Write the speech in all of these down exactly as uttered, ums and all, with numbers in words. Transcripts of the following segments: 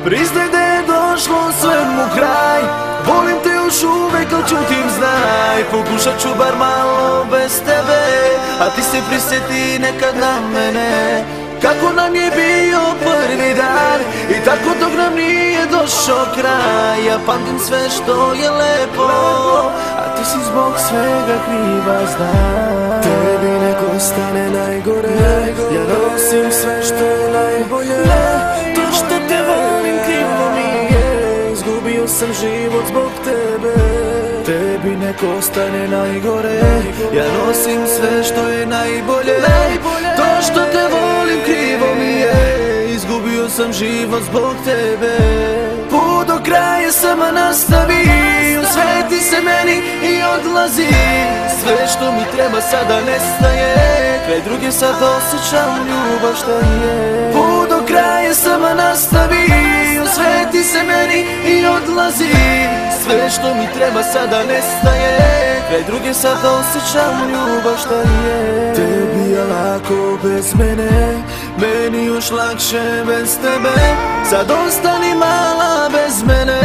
Priznaj da je došlo svemu kraj. Volim te još uvek, al čutim znaj. Pokušat ću bar malo bez tebe, a ti se prisjeti nekad na mene, kako nam je bio prvi dan i tako dok nam nije došao kraj. Ja pamtim sve što je lepo, a ti si zbog svega kriva, znam. Tebi neko stane najgore, ja nosim sve što je najbolje. To što te volim krivo mi je, izgubio sam život zbog tebe. Tebi neko stane najgore, ja nosim sve što je najbolje. To što te volim krivo mi je, izgubio sam život zbog tebe. Put do kraja sama nastavi, osveti se meni i odlazi. Sve što mi treba sada nestaje, kraj druge sad osjećam ljubav šta je. Put do kraja sama nastavi, osveti se meni i odlazi. Sve što mi treba sada nestaje, kraj druge sad osjećam ljubav šta je. Tebi je lako bez mene, meni još lakše bez tebe. Sad ostani mala bez mene.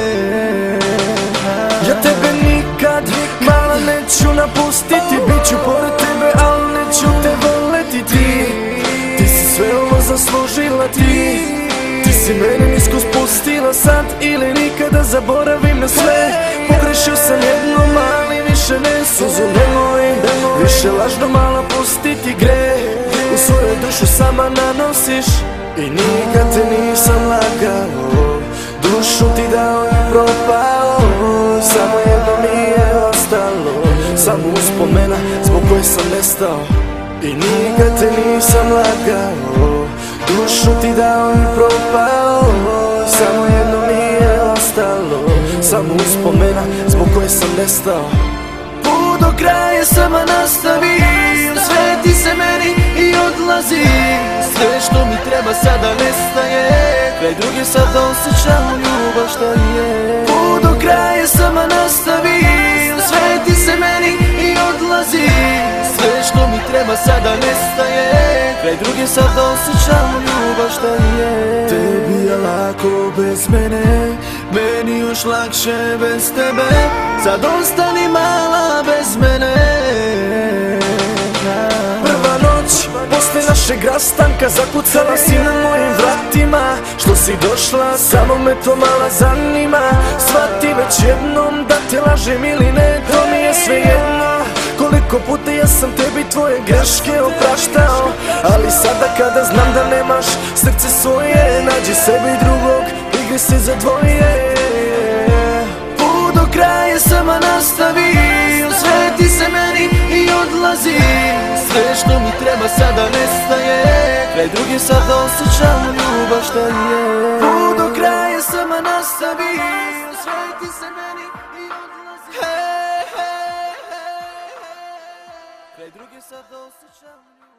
Ja tebe nikad, mala, neću napustiti. Biću pored tebe, al neću te voleti ti. Ti si sve ovo zaslužila ti. Ti si mene nisko spustila, sad ili nikada zaboravim na sve. Pogrešio sam jednom, ali više ne suzu nemoj. Više lažno mala pustiti greh, u svoju dušu sama nanosiš. I nikad te nisam lagao, dušu ti dao i propao. Samo jedno mi je ostalo, samo uspomena zbog koje sam nestao. I nikad te nisam lagao, dušu ti dao i propao. Samo jedno mi je ostalo, samo uspomena zbog koje sam nestao. Put do kraja sama nastavi, osveti se meni i odlazi. Sve što mi treba sada nestaje, kraj druge sad osjećam ljubav šta je. Put do kraja sama nastavi, osveti se meni i odlazi. Sve što mi treba sada nestaje, kraj druge sad osjećam ljubav šta je. Tebi je lako bez mene, meni još lakše bez tebe. Sad ostani mala bez mene. Prva noć posle našeg rastanka, zakucala si na mojim vratima. Što si došla, samo me to mala zanima. Shvati već jednom da te lažem ili ne, to mi je sve jedno. Koliko puta ja sam tebi tvoje greške opraštao, ali sada kada znam da nemaš srce svoje, nađi sebi drugog, igri se za dvoje. Put do kraja sama nastavi, osveti se meni i odlazi. Sve što mi treba sada nestaje, kraj druge sad osjećam ljubav šta je. Put do kraja sama nastavi, osveti se meni i odlazi. Kraj druge sad osjećam ljubav.